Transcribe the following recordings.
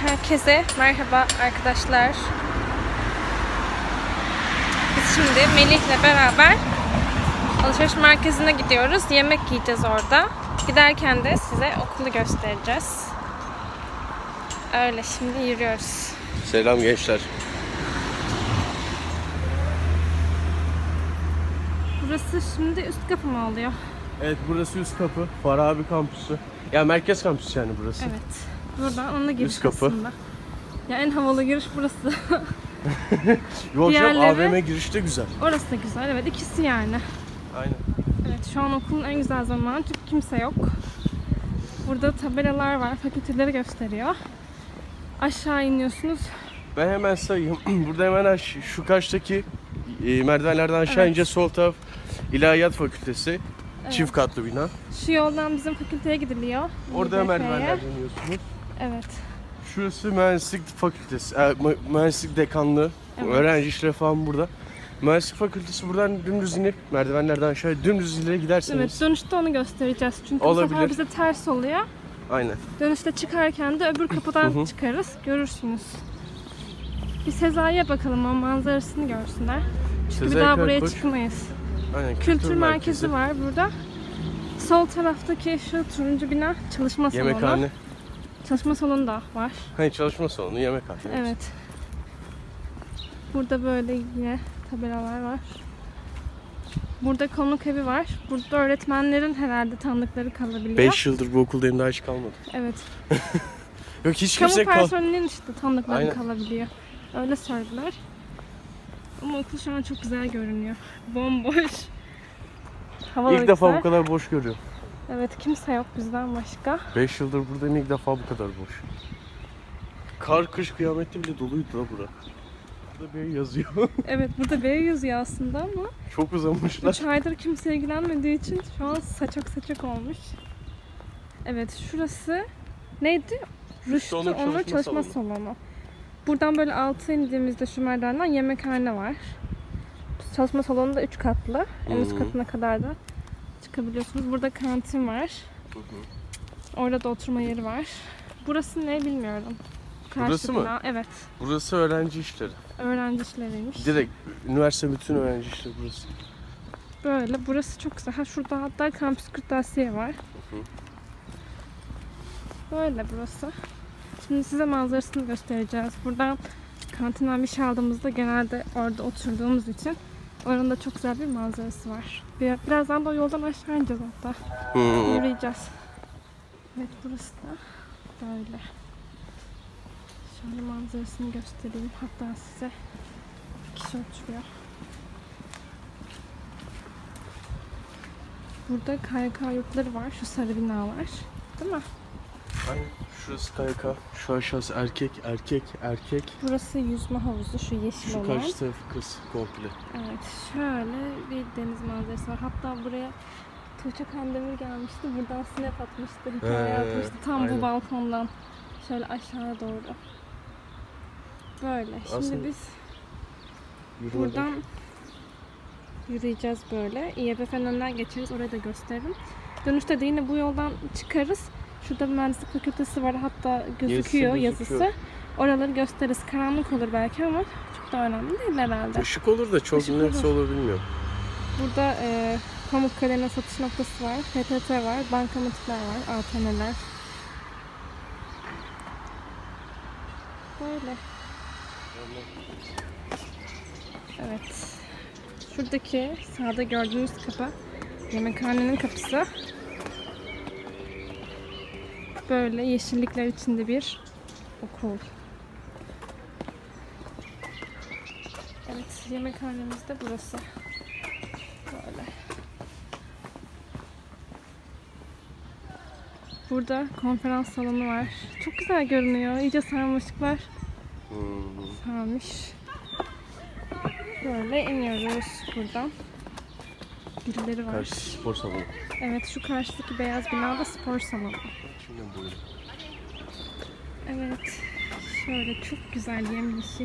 Herkese merhaba arkadaşlar. Biz şimdi Melih'le beraber alışveriş merkezine gidiyoruz. Yemek yiyeceğiz orada. Giderken de size okulu göstereceğiz. Öyle şimdi yürüyoruz. Selam gençler. Burası şimdi üst kapı mı oluyor? Evet, burası üst kapı. Farabi kampüsü. Ya merkez kampüsü yani burası. Evet. Buradan onunla giriş üst kapı. aslında. Ya en havalı giriş burası. Yok canım, Diğerleri- AVM girişi de güzel. Orası da güzel. Evet, ikisi yani. Aynen. Evet, şu an okulun en güzel zamanı çünkü kimse yok. Burada tabelalar var, fakülteleri gösteriyor. Aşağı iniyorsunuz. Ben hemen sayayım. Burada hemen şu karşıdaki merdivenlerden aşağı ince sol taraf İlahiyat Fakültesi. Evet. Çift katlı bina. Şu yoldan bizim fakülteye gidiliyor. Orada İBF'ye. merdivenlerden iniyorsunuz. Evet. Şurası Mühendislik Fakültesi. Mühendislik Dekanlığı. Evet. Öğrenci işleri falan burada. Mühendislik Fakültesi buradan dümdüz inip merdivenlerden aşağı dümdüz ileri giderseniz. Evet, dönüşte onu göstereceğiz. Çünkü bu sefer Olabilir. bize ters oluyor. Aynen. Dönüşte çıkarken de öbür kapıdan çıkarız. Görürsünüz. Bir Sezai'ye bakalım, o manzarasını görsünler. Çünkü bir Sezai daha buraya Karakoç. çıkmayız. Aynen. Kültür merkezi var burada. Sol taraftaki şu turuncu bina çalışma salonu. Yemekhane. Çalışma salonu da var. Hani çalışma salonu, yemekhane. Evet. Burada böyle yine tabelalar var. Burada konuk evi var. Burada öğretmenlerin herhalde tanıdıkları kalabiliyor. 5 yıldır bu okuldayım, daha hiç kalmadı. Evet. Yok, hiç Kamu kimse personelinin işte tanıdıkları Aynen. kalabiliyor. Öyle söylediler. Ama okul şu an çok güzel görünüyor. Bomboş. Havalı İlk defa güzel. bu kadar boş görüyorum. Evet, kimse yok bizden başka. 5 yıldır buradayım, ilk defa bu kadar boş. Kar, kış kıyamette bile doluydu la bura. Burada bir yazıyor. Evet, burada B yazıyor aslında ama Çok uzamışlar. 3 aydır kimse ilgilenmediği için şu an saçak saçak olmuş. Evet, şurası neydi? Rüştü Onur Onur Çalışma Salonu. Buradan böyle alta indiğimizde şu merdivenden yemekhane var. Çalışma salonu da 3 katlı. En üst katına kadar da çıkabiliyorsunuz. Burada kantin var. Orada da oturma yeri var. Burası ne bilmiyorum. Burası mı? Bina. Evet. Burası öğrenci işleri. Öğrenci işleriymiş. Direkt üniversite bütün öğrenci işleri burası. Böyle. Burası çok güzel. Ha, şurada hatta kampüs kırtasiye var. Böyle burası. Şimdi size manzarasını göstereceğiz. Buradan kantinden bir şey aldığımızda genelde orada oturduğumuz için oranın da çok güzel bir manzarası var. Birazdan da o yoldan aşağı ineceğiz hatta. Yürüyeceğiz. Evet, burası da böyle. Şöyle manzarasını göstereyim. Hatta size kişi oturuyor. Burada KYK yurtları var. Şu sarı binalar. Değil mi? Aynen. Şurası KYK. Şu aşağısı erkek. Burası yüzme havuzu. Şu yeşil Şu olan. karşı tarafı kız komple. Evet. Şöyle bir deniz manzarası var. Hatta buraya Tuğçe Kandemir gelmişti. Buradan snap atmıştı. Hikaye atmıştı. Tam aynen. bu balkondan. Şöyle aşağı doğru. Böyle. Şimdi Aslında biz yürümeden. buradan yürüyeceğiz böyle. İBF'nin önünden geçeriz. Orayı da gösteririm. Dönüşte de yine bu yoldan çıkarız. Şurada bir mühendislik fakültesi var. Hatta gözüküyor yazısı. Oraları gösteririz. Karanlık olur belki ama çok da önemli değil herhalde. Işık olur da çok Işık nasıl olur. olur bilmiyorum. Burada Pamukkale'nin satış noktası var. PTT var. Bankamatikler var. ATM'ler. Böyle. Evet. Şuradaki sağda gördüğünüz kapı yemekhanenin kapısı. Böyle yeşillikler içinde bir okul. Evet, yemekhanemiz de burası. Böyle. Burada konferans salonu var. Çok güzel görünüyor. İyice sarmaşıklar sarmış. Böyle iniyoruz buradan. Birileri var. Karşı spor salonu. Evet, şu karşıdaki beyaz binada spor salonu. Şimdi böyle. Evet. Şöyle çok güzel yemyeşil.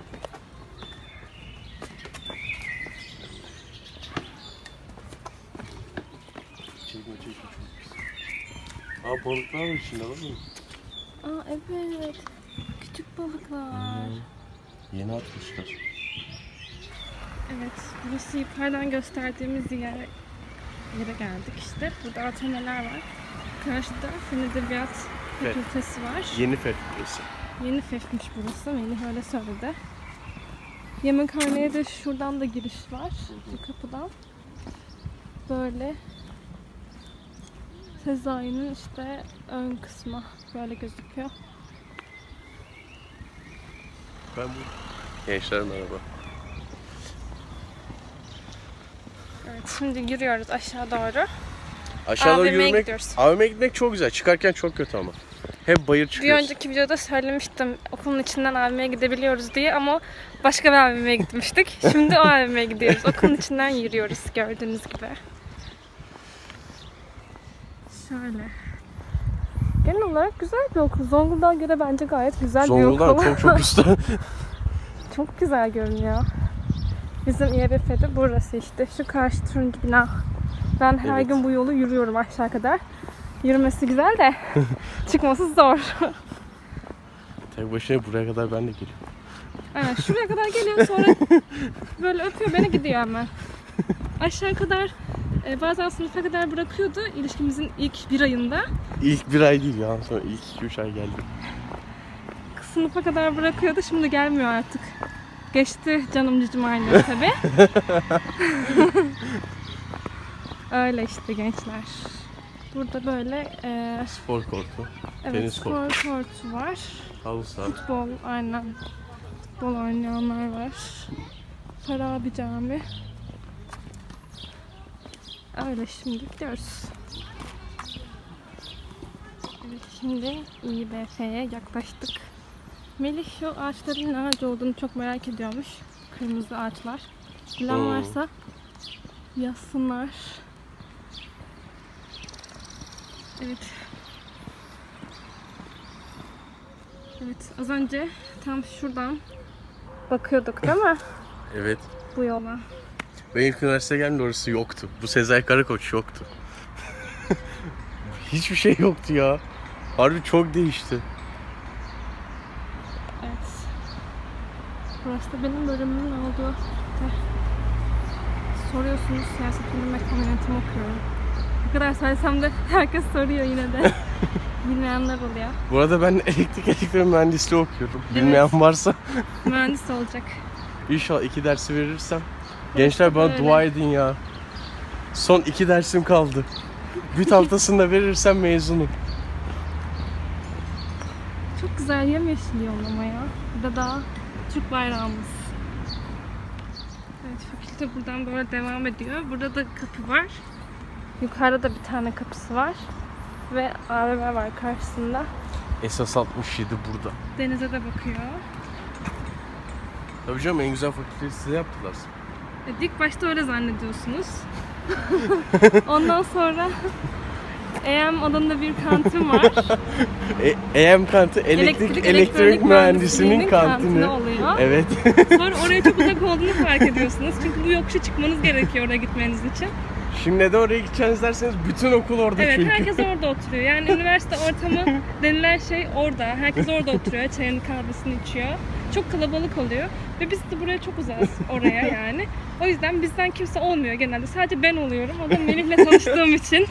Çekme çok güzel. Aa, balıklar var içinde, var mı? Aa, evet. balıklar. Yeni atmışlar. Evet, burası yukarıdan gösterdiğimiz yere geldik işte. Burada ATM'ler var. Karşıda Fen Edebiyat Fakültesi var. Yeni FEF burası. Yeni FEF'miş burası. Melih öyle söyledi. Yemekhaneye de şuradan da giriş var. Bu kapıdan. Böyle Sezai'nin işte ön kısmı böyle gözüküyor. Ben bu. Gençler merhaba. Evet, şimdi yürüyoruz aşağı doğru. Aşağı doğru AVM'ye yürümek, gidiyoruz. AVM'ye gitmek çok güzel. Çıkarken çok kötü ama. Hep bayır Bir çıkıyoruz. önceki videoda söylemiştim okulun içinden AVM'ye gidebiliyoruz diye ama başka bir AVM'ye gitmiştik. Şimdi o AVM'ye gidiyoruz. Okulun içinden yürüyoruz gördüğünüz gibi. Şöyle. Genel olarak güzel bir okul. Zonguldak'a göre bence gayet güzel bir Zonguldak okul. çok üstte. Çok güzel görünüyor. Bizim İEBF'de burası işte. Şu karşı turuncu bina. Ben her Evet. gün bu yolu yürüyorum aşağı kadar. Yürümesi güzel de çıkması zor. Tek başına buraya kadar ben de geliyorum. Aynen şuraya kadar geliyor sonra böyle öpüyor beni gidiyor hemen. Aşağı kadar bazen sınıfa kadar bırakıyordu ilişkimizin ilk bir ayında. İlk bir ay değil ya. Sonra ilk 2-3 ay geldim. Sınıfa kadar bırakıyordu şimdi gelmiyor artık. Geçti canım cicim aynı tabi. Öyle işte gençler. Burada böyle Spor kortu. evet, Tenis spor kortu var. Halı saha. Futbol aynen. Futbol oynayanlar var. Farabi Cami. Öyle şimdi gidiyoruz. Evet, şimdi İEBF'ye yaklaştık. Melih şu ağaçların ne ağacı olduğunu çok merak ediyormuş. Kırmızı ağaçlar. Bilen varsa yazsınlar. Evet. Evet, az önce tam şuradan bakıyorduk değil mi? Evet. Bu yola. Ben ilk üniversiteye geldiğimde orası yoktu. Bu Sezai Karakoç yoktu. Hiçbir şey yoktu ya. Harbi çok değişti. Evet. Burası da benim bölümümün olduğu fakülte. Soruyorsunuz, siyaset bilimi ve kamu yönetimi okuyorum. Ne kadar söylesem de herkes soruyor yine de. Bilmeyenler oluyor. Bu arada ben elektrik mühendisliği okuyorum. Bilmeyen varsa Mühendis olacak. inşallah 2 dersi verirsem. Gençler bana Öyle. dua edin ya. Son 2 dersim kaldı. Bir haftasında verirsem mezunum. Çok güzel yemyeşil yol ama ya. Burada da Türk bayrağımız. Evet, fakülte buradan böyle devam ediyor. Burada da kapı var. Yukarıda da bir tane kapısı var. Ve AVM var karşısında. Esas 67 burada. Denize de bakıyor. Tabii canım en güzel fakülteyi size yaptılar. İlk başta öyle zannediyorsunuz. Ondan sonra EM adında bir kantin var. EM kantı elektronik mühendisliğinin kantini oluyor. Evet. Sonra oraya çok uzak olduğunu fark ediyorsunuz. Çünkü bu yokuşa çıkmanız gerekiyor oraya gitmeniz için. Şimdi neden oraya gideceğiniz derseniz bütün okul orada Evet, çünkü. herkes orada oturuyor. Yani üniversite ortamı denilen şey orada. Herkes orada oturuyor, çayını kahvesini içiyor. Çok kalabalık oluyor. Ve biz de buraya çok uzağız oraya yani. O yüzden bizden kimse olmuyor genelde. Sadece ben oluyorum. O da Melih'le tanıştığım için.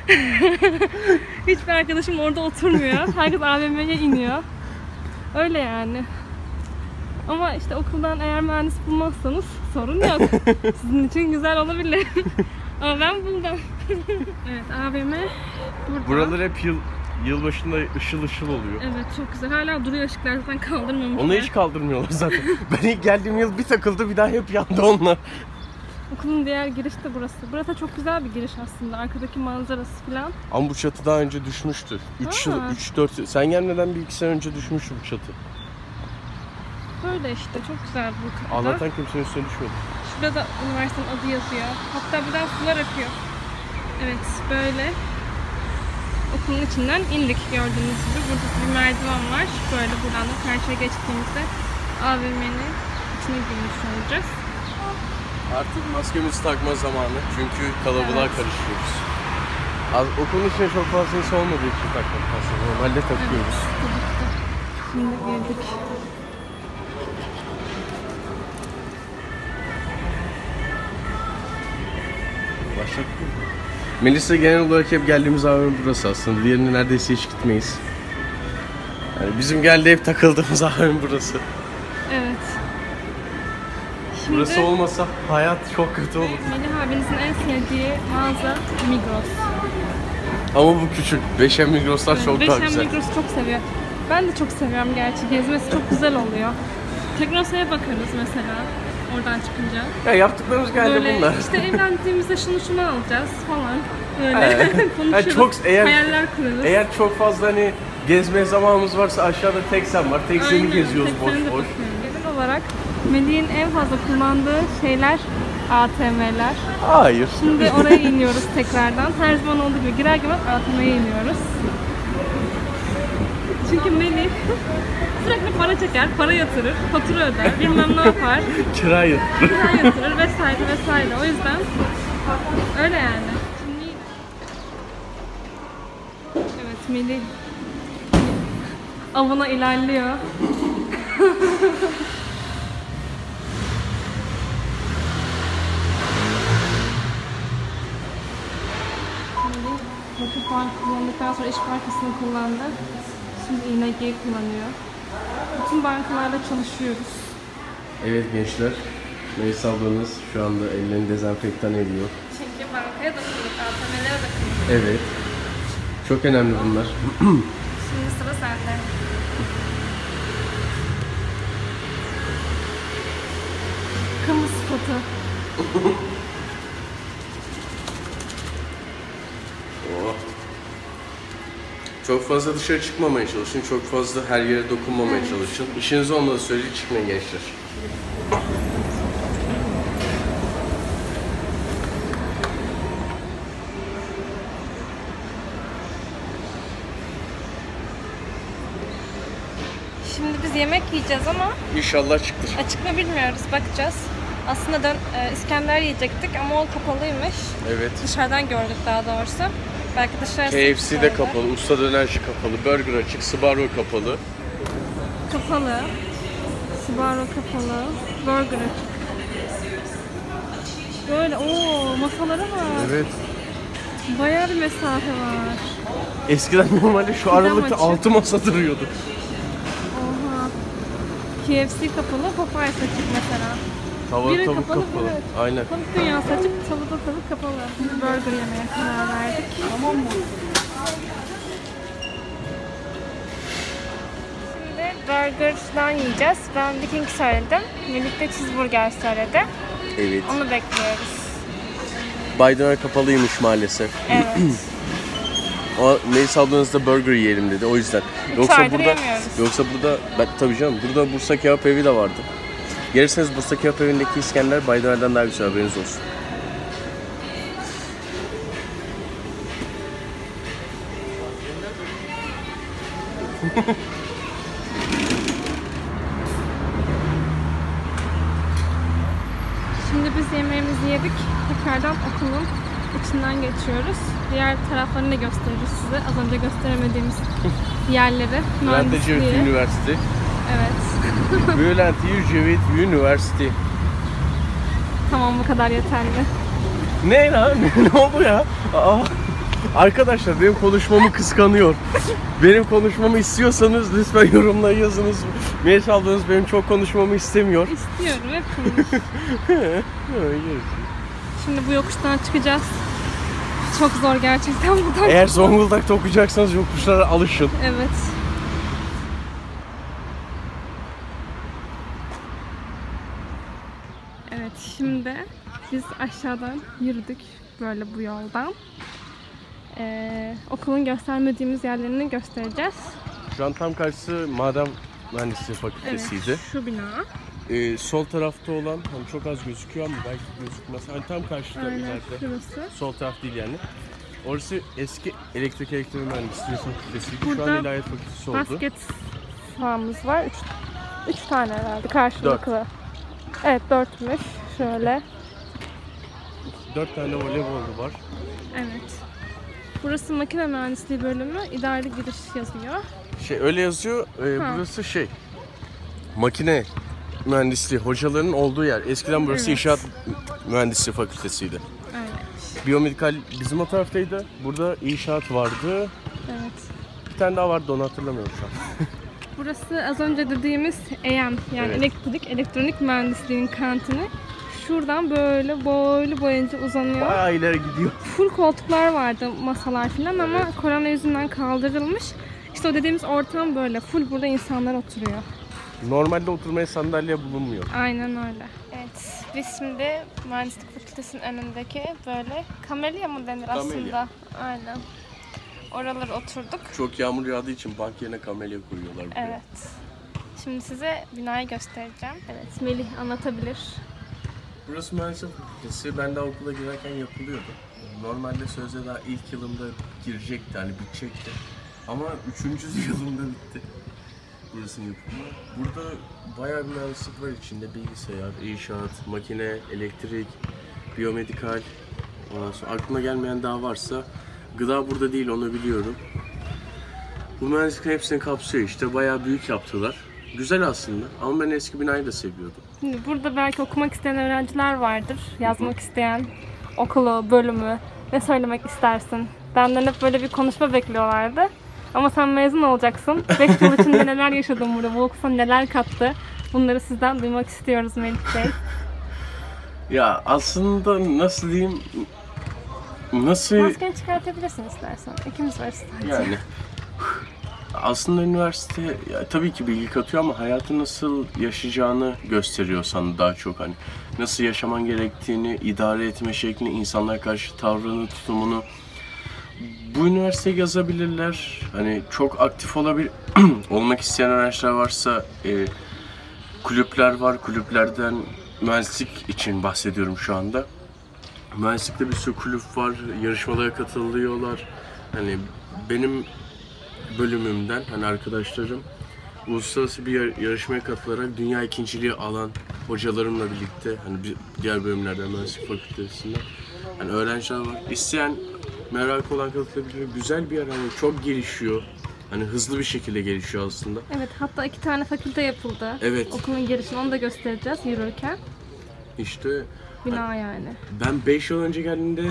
Hiçbir arkadaşım orada oturmuyor. Herkes AVM'ye iniyor. Öyle yani. Ama işte okuldan eğer mühendis bulmazsanız sorun yok. Sizin için güzel olabilir. Ama ben buldum. Evet, AVM burada. Buralar hep yılbaşında ışıl ışıl oluyor. Evet, çok güzel. Hala duruyor ışıklar, zaten kaldırmamışlar. Onu hiç kaldırmıyorlar zaten. Ben ilk geldiğim yıl bir takıldı, bir daha hep yandı onlar. Okulun diğer girişi de burası. Burası çok güzel bir giriş aslında. Arkadaki manzarası falan. Ama bu çatı daha önce düşmüştü. 3 yıl, Ha. 3-4 yıl. Sen gelmeden bir 2 sene önce düşmüştü bu çatı. Böyle işte, çok güzel bu kapıda. Allah'tan kimsenin üstüne düşmedi. Şurada da üniversitenin adı yazıyor. Hatta buradan sular akıyor. Evet, böyle okulun içinden indik gördüğünüz gibi. Burada bir merdiven var. Böyle buradan da karşıya geçtiğimizde AVM'nin içine girmiş olacağız. Artık maskemizi takma zamanı. Çünkü kalabalığa Evet. karışıyoruz. Okulun içine çok fazla insan olmadığı için takmak aslında. Normalde takıyoruz. Tabii ki de. Şimdi girdik. Başladık mı? Melisa genel olarak hep geldiğimiz AVM burası aslında. Diğerine neredeyse hiç gitmeyiz. Yani bizim geldi hep takıldığımız AVM burası. Evet. Şimdi Burası olmasa hayat çok kötü olur. Melih abinizin en sevdiği mağaza Migros. Ama bu küçük. Beşen Migros'lar çok daha güzel. Migros'u çok seviyor. Ben de çok seviyorum gerçi. Gezmesi çok güzel oluyor. Teknosa'ya bakarız mesela. Oradan çıkınca. Ya yaptıklarımız geldi böyle bunlar. işte evlendiğimizde şunu alacağız falan. Böyle konuşuruz. çok hayaller kurarız. Eğer çok fazla hani gezmeye zamanımız varsa aşağıda Teksen var. Teksen'i geziyoruz boş Teksen'e de boş. bakıyorum. Genel olarak Melih'in en fazla kullandığı şeyler ATM'ler. Hayır. Şimdi oraya iniyoruz tekrardan. Her zaman olduğu gibi girer girmez ATM'ye iniyoruz. Çünkü Melih sürekli para çeker, para yatırır, fatura öder, bilmem ne yapar, Kirayı. kira yatırır vesaire vesaire. O yüzden öyle yani. Şimdi... Evet, Melih avına ilerliyor. Vakıf Bank kullandıktan sonra İş Bankası'nı kullandı. Şimdi İNG'yi kullanıyor. Bütün bankalarla çalışıyoruz. Evet gençler. Melisa ablanız şu anda ellerini dezenfektan ediyor. Çünkü bankaya da kıldık, ATM'lere de kıldık. Evet. Çok önemli bunlar. Şimdi sıra sende. Kamu spotu. Oh. Çok fazla dışarı çıkmamaya çalışın. Çok fazla her yere dokunmamaya çalışın. İşiniz olmadığı sürece çıkmayın gençler. Şimdi biz yemek yiyeceğiz ama İnşallah çıktır. açık mı bilmiyoruz, bakacağız. Aslında İskender yiyecektik ama o kapalıymış. Evet. Dışarıdan gördük daha doğrusu. Belki dışarısı KFC de kapalı, Usta Dönerci kapalı, Burger açık, Sbarro kapalı. Kapalı. Sbarro kapalı. Burger açık. Böyle masalara bak. Evet. Bayağı bir mesafe var. Eskiden normalde şu aralıkta 6 masa duruyordu. Oha. KFC kapalı, Popeyes açık mesela. Tava Biri tavuk kapalı. evet. Aynen. Tavuk dünyası açık, tavada tavuk kapalı. Burger yemeye karar verdik. Tamam mı? Şimdi burger'dan yiyeceğiz. Ben Viking söyledim. Melih de cheeseburger söyledi. Evet. Onu bekliyoruz. Bay Döner kapalıymış maalesef. Evet. Ama Melisa ablanız da burger yiyelim dedi o yüzden. aydır yemiyoruz. Yoksa burada tabii canım burada Bursa Kebap Evi de vardı. Gelirseniz Bursa Kebap Evi'ndeki İskender Bay Döner'den daha güzel, haberiniz olsun. Şimdi biz yemeğimizi yedik. Tekrardan okulun içinden geçiyoruz. Diğer taraflarını da gösteririz size. Az önce gösteremediğimiz yerleri. Bülent Ecevit Üniversitesi. Evet. Bülent Ecevit Üniversitesi. Tamam, bu kadar yeterli. Ne lan? Ne oldu ya? Aa. Arkadaşlar benim konuşmamı kıskanıyor. Benim konuşmamı istiyorsanız lütfen yorumlara yazınız. Melisa ablanız benim çok konuşmamı istemiyor. İstiyorum, hep konuş. Şimdi bu yokuştan çıkacağız. Çok zor gerçekten buradan. Eğer Zonguldak'ta okuyacaksanız yokuşlara alışın. Evet. Evet, şimdi biz aşağıdan yürüdük böyle bu yoldan. Okulun göstermediğimiz yerlerini göstereceğiz. Şu an tam karşısı Maden Mühendisliği Fakültesiydi. Evet, şu bina. Sol tarafta olan hani çok az gözüküyor ama belki gözükmez. Hani tam karşıda Aynen, ileride. şurası. Sol taraf değil yani. Orası eski Elektronik Mühendisliği Fakültesiydi. Şu Burada an İlahiyat Fakültesi oldu. Basket sahamız var. 3 tane herhalde karşılıklı. Evet, 4'müş. Şöyle. 4 tane voleybol var. Evet. Burası makine mühendisliği bölümü. İdari giriş yazıyor. öyle yazıyor. Burası makine mühendisliği hocalarının olduğu yer. Eskiden burası inşaat mühendisliği fakültesiydi. Evet. Biyomedikal bizim o taraftaydı. Burada inşaat vardı. Evet. Bir tane daha vardı, onu hatırlamıyorum şu an. Burası az önce dediğimiz EM yani elektronik mühendisliğinin kantini. Şuradan böyle boyunca uzanıyor. Bayağı ileri gidiyor. Full koltuklar vardı, masalar falan ama korona yüzünden kaldırılmış. İşte o dediğimiz ortam böyle. Full burada insanlar oturuyor. Normalde oturmaya sandalye bulunmuyor. Aynen öyle. Evet, biz şimdi mühendislik fakültesinin önündeki böyle kamelya mı denir aslında? Aynen. Oralara oturduk. Çok yağmur yağdığı için bank yerine kamelya koyuyorlar buraya. Evet. Şimdi size binayı göstereceğim. Evet, Melih anlatabilir. Burası mühendislik fakültesi. Ben daha okula girerken yapılıyordu. Normalde sözde daha ilk yılımda girecekti, hani bitecekti. Ama 3. yılımda bitti. Burasının yapımı. Burada bayağı bir mühendislik var içinde. Bilgisayar, inşaat, makine, elektrik, biyomedikal. Ondan sonra aklıma gelmeyen daha varsa gıda burada değil, onu biliyorum. Bu mühendisliklerin hepsini kapsıyor işte. Bayağı büyük yaptılar. Güzel aslında ama ben eski binayı da seviyordum. Şimdi burada belki okumak isteyen öğrenciler vardır. Yazmak isteyen okulu, bölümü, ne söylemek istersin? Benden hep böyle bir konuşma bekliyorlardı. Ama sen mezun olacaksın. 5 yıl içinde neler yaşadın burada? Bu okul sana neler kattı? Bunları sizden duymak istiyoruz Melih Bey. Ya aslında nasıl diyeyim? Maskeni çıkartabilirsin istersen. İkimiz varız sadece. Yani aslında üniversite tabii ki bilgi katıyor ama hayatı nasıl yaşayacağını gösteriyor sana daha çok, hani nasıl yaşaman gerektiğini, idare etme şeklini, insanlara karşı tavrını, tutumunu. Bu üniversiteye yazabilirler. Hani çok aktif olmak isteyen öğrenciler varsa kulüpler var. Kulüplerden mühendislik için bahsediyorum şu anda. Mühendislikte bir sürü kulüp var. Yarışmalara katılıyorlar. Hani benim bölümümden hani arkadaşlarım uluslararası bir yarışmaya katılarak dünya ikinciliği alan hocalarımla birlikte, hani diğer bölümlerden mühendislik fakültesinden hani öğrenciler var. İsteyen, merakı olan katılabilir. Güzel bir yer, hani çok gelişiyor. Hani hızlı bir şekilde gelişiyor aslında. Evet, hatta 2 tane fakülte yapıldı. Evet. Okulun girişini onu da göstereceğiz yürürken. İşte Bina yani. ben 5 yıl önce geldiğimde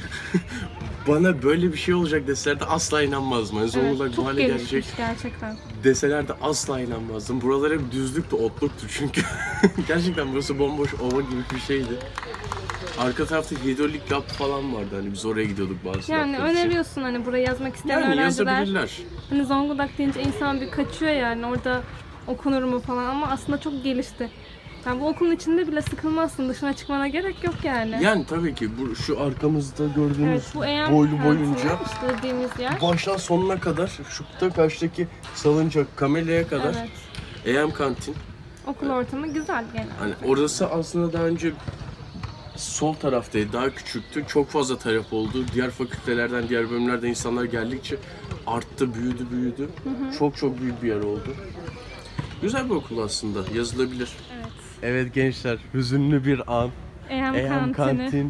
bana böyle bir şey olacak deselerdi asla inanmazdım. Yani Zonguldak bu hale gelecek gerçekten. deselerdi asla inanmazdım. Buralar hep düzlüktü, otluktu çünkü. Gerçekten burası bomboş ova gibi bir şeydi. Arka tarafta hidrolik lab falan vardı, hani biz oraya gidiyorduk bazı Yani öneriyorsun hani buraya yazmak isteyen yani öğrenciler. yazabilirler. Hani Zonguldak deyince insan bir kaçıyor yani orada okunur mu falan ama aslında çok gelişti. Yani bu okulun içinde bile sıkılmazsın, dışına çıkmana gerek yok yani. Yani tabii ki şu arkamızda gördüğünüz Evet, bu EM boylu boyunca işte dediğimiz yer. baştan sonuna kadar şu karşıdaki salıncak kamelyaya kadar EM kantin. Okul ortamı güzel genelde. Hani orası aslında daha önce sol taraftaydı, daha küçüktü. Çok fazla talep oldu. Diğer fakültelerden, diğer bölümlerden insanlar geldikçe arttı, büyüdü. Çok büyük bir yer oldu. Güzel bir okul aslında, yazılabilir. Evet. Evet gençler, hüzünlü bir an. EM kantini.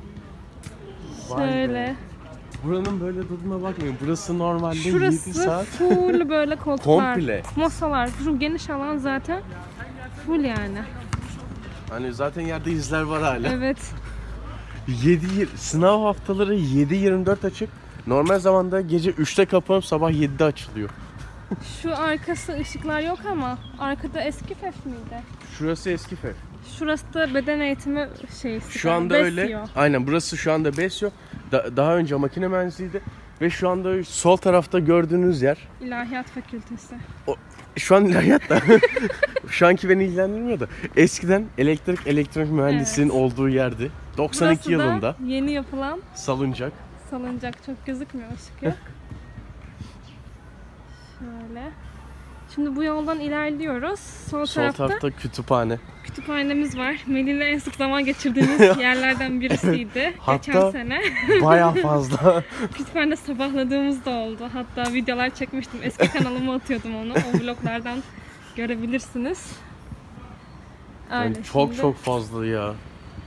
Şöyle. Buranın böyle tadına bakmayın. Burası normalde Şurası 7 saat. full böyle koltuklar, Komple. masalar. Şu geniş alan zaten full yani. Hani zaten yerde izler var hala. Evet. Sınav haftaları 7-24 açık. Normal zamanda gece 3'te kapanıp sabah 7'de açılıyor. Şu arkası ışıklar yok ama arkada eski FEF miydi? Şurası eski FEF. Şurası da beden eğitimi Şu anda Besyo. öyle. Aynen, burası şu anda Besyo. Daha önce makine mühendisliğiydi. Ve şu anda sol tarafta gördüğünüz yer. İlahiyat Fakültesi. Şu an ilahiyat da. Şu anki beni ilgilendirmiyor da. Eskiden elektronik mühendisliğinin olduğu yerdi. 92 Burası yılında. da yeni yapılan Salıncak. çok gözükmüyor, ışık yok. Şöyle. Şimdi bu yoldan ilerliyoruz. Sol tarafta kütüphane. Kütüphanemiz var. Melih'le en sık zaman geçirdiğimiz yerlerden birisiydi. Hatta geçen sene. Bayağı fazla. Kütüphanede sabahladığımız da oldu. Hatta videolar çekmiştim. Eski kanalıma atıyordum onu. O vloglardan görebilirsiniz. Öyle Yani çok fazla ya.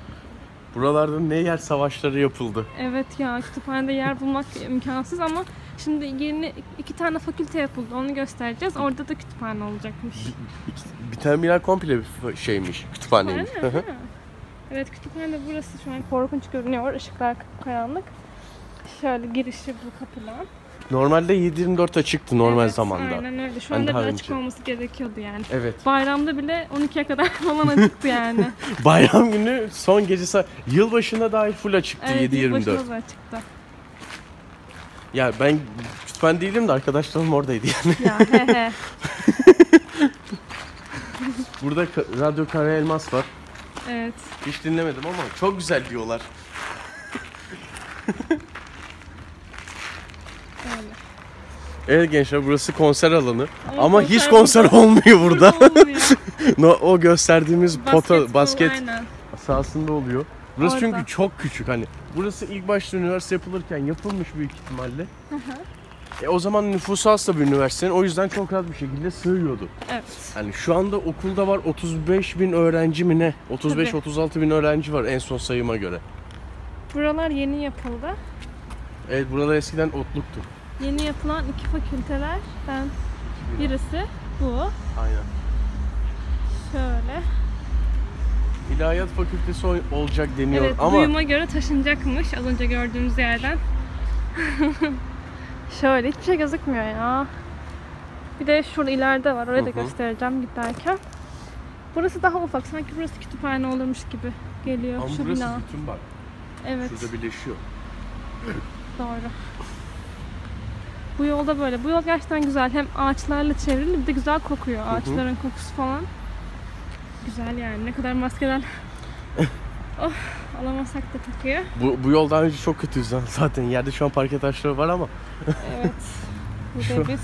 Buralarda ne yer savaşları yapıldı. Evet ya, kütüphanede yer bulmak imkansız ama Şimdi yeni 2 tane fakülte yapıldı. Onu göstereceğiz. Orada da kütüphane olacakmış. Bir terminal komple bir şeymiş, kütüphaneymiş. Aynen, ha. Evet, kütüphane burası şu an korkunç görünüyor. Işıklar karanlık. Şöyle girişi bu kapıdan. Normalde 7/24 açıktı normal Evet, zamanda. aynen öyle. Şu Hani anda daha da açık önce. olması gerekiyordu yani. Evet. Bayramda bile 12'ye kadar falan açıktı yani. Bayram günü son gece yılbaşına dair full açıktı, Evet, 7/24. yılbaşında da açıktı. Ya ben kütüphane değilim de arkadaşlarım oradaydı yani. Ya he he. Burada Radyo Kara Elmas var. Evet. Hiç dinlemedim ama çok güzel diyorlar. Öyle. Evet gençler, burası konser alanı. Ama Ama konser hiç konser olmuyor burada. Olmuyor. O gösterdiğimiz basket Aynen. sahasında oluyor. Burası Orada. çünkü çok küçük hani. Burası ilk başta üniversite yapılırken yapılmış büyük ihtimalle. O zaman nüfusu az da bir üniversitenin, o yüzden çok rahat bir şekilde sığıyordu. Evet. Yani şu anda okulda var 35.000 öğrenci mi ne? 35-36 bin öğrenci var en son sayıma göre. Buralar yeni yapıldı. Evet, burada eskiden otluktu. Yeni yapılan 2 fakültelerden birisi bu. Aynen. Şöyle. İlahiyat Fakültesi olacak deniyor Evet, ama duyuma göre taşınacakmış az önce gördüğümüz yerden. Şöyle hiçbir şey gözükmüyor ya. Bir de şurada ileride var. Orayı da göstereceğim giderken. Burası daha ufak. Sanki burası kütüphane olurmuş gibi geliyor. ama Şu burası bina. bütün bak. Evet, Şurada birleşiyor. doğru. Bu yolda böyle. Bu yol gerçekten güzel. Hem ağaçlarla çevrili bir de güzel kokuyor. Ağaçların kokusu falan. Güzel yani. Ne kadar maskeden oh, alamasak da kokuyor. Bu yol daha önce çok kötüydü zaten. Yerde şu an parke taşları var ama Evet. Bu da biz.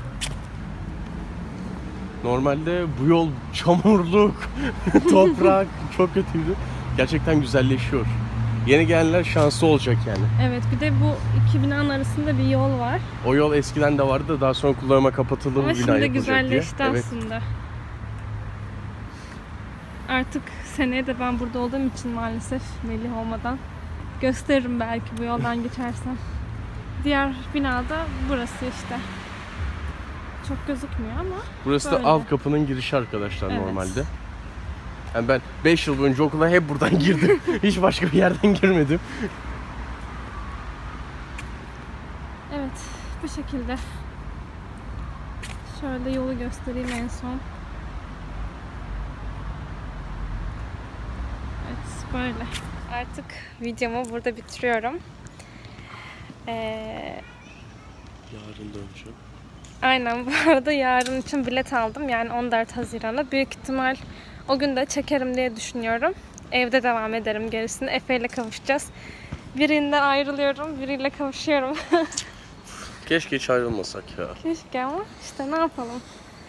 normalde bu yol çamurluk, toprak çok kötüydü. Gerçekten güzelleşiyor. Yeni gelenler şanslı olacak yani. Evet, bir de bu iki binanın arasında bir yol var. O yol eskiden de vardı da daha sonra kullanıma kapatıldı, Ama bu bina şimdi yapılacak diye. güzelleşti Evet. aslında. Artık seneye de ben burada olduğum için maalesef Melih olmadan gösteririm belki bu yoldan geçersem. Diğer binada burası işte. Çok gözükmüyor ama Burası böyle. da alt kapının girişi arkadaşlar Evet. normalde. Yani ben 5 yıl boyunca okula hep buradan girdim. Hiç başka bir yerden girmedim. evet, bu şekilde. Şöyle yolu göstereyim en son. Evet, böyle. Artık videomu burada bitiriyorum. Yarın döneceğim. Aynen, bu arada yarın için bilet aldım. Yani 14 Haziran'a. Büyük ihtimal o gün de çekerim diye düşünüyorum. Evde devam ederim gerisini. Efe ile kavuşacağız. Birinden ayrılıyorum, biriyle kavuşuyorum. Keşke hiç ayrılmasak ya. Keşke ama işte ne yapalım.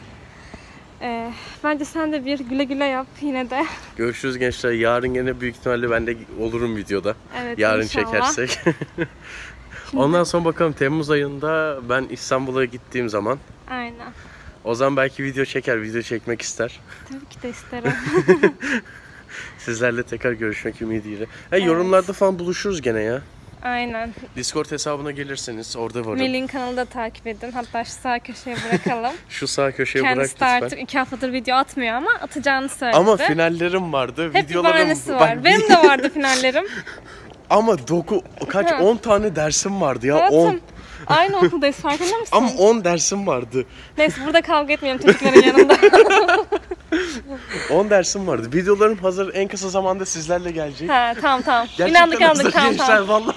Bence sen de bir güle güle yap yine de. Görüşürüz gençler. Yarın gene büyük ihtimalle ben de olurum videoda. Evet, Yarın inşallah. çekersek. Ondan sonra bakalım Temmuz ayında ben İstanbul'a gittiğim zaman Aynen. o zaman belki video çeker, video çekmek ister. Tabii ki de isterim. Sizlerle tekrar görüşmek ümidiyle. Yorumlarda falan buluşuruz gene ya. Aynen. Discord hesabına gelirseniz orada varım. Melih'in kanalı da takip edin. Hatta şu sağ köşeye bırakalım. Şu sağ köşeye Kendisi bırak de lütfen. artık 2 haftadır video atmıyor ama atacağını söyledi. Ama finallerim vardı. Hep bir videolarım bahanesi var. Benim de vardı finallerim. Ama 10 tane dersim vardı ya. 10. Hayatım, aynı okuldayız, farkında mısın? Ama 10 dersim vardı. Neyse, burada kavga etmeyelim çocukların yanında. 10 dersim vardı. Videolarım hazır, en kısa zamanda sizlerle gelecek. Ha, tamam. Gerçekten İnandık hazır tamam. gençler vallahi.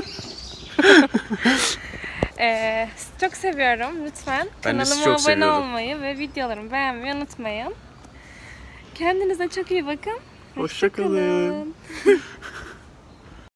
Sizi çok seviyorum. Lütfen Ben de sizi kanalıma çok abone seviyorum. olmayı ve videolarımı beğenmeyi unutmayın. Kendinize çok iyi bakın. Hoşça kalın. Hoşça kalın.